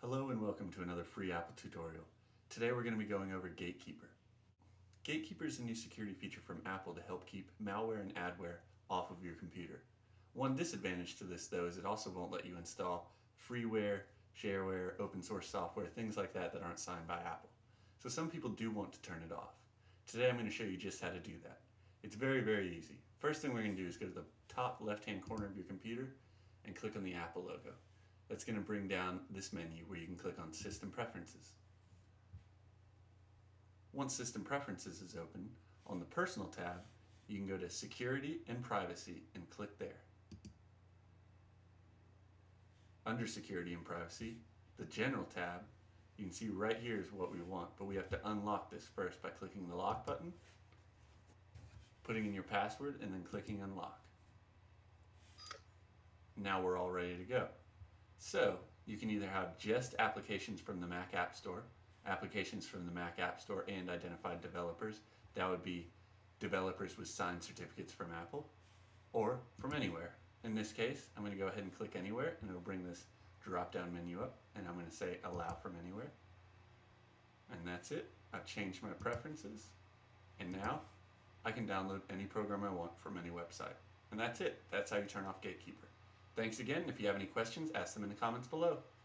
Hello and welcome to another free Apple tutorial. Today we're going to be going over Gatekeeper. Gatekeeper is a new security feature from Apple to help keep malware and adware off of your computer. One disadvantage to this though is it also won't let you install freeware, shareware, open source software, things like that that aren't signed by Apple. So some people do want to turn it off. Today I'm going to show you just how to do that. It's very, very easy. First thing we're going to do is go to the top left-hand corner of your computer and click on the Apple logo. That's going to bring down this menu where you can click on System Preferences. Once System Preferences is open, on the Personal tab, you can go to Security and Privacy and click there. Under Security and Privacy, the General tab, you can see right here is what we want, but we have to unlock this first by clicking the lock button, putting in your password, and then clicking Unlock. Now we're all ready to go. So you can either have just applications from the Mac App Store, applications from the Mac App Store and identified developers. That would be developers with signed certificates from Apple, or from anywhere. In this case, I'm going to go ahead and click anywhere, and it'll bring this drop-down menu up, and I'm going to say allow from anywhere. And that's it. I've changed my preferences, and now I can download any program I want from any website. And that's it. That's how you turn off Gatekeeper. Thanks again. If you have any questions, ask them in the comments below.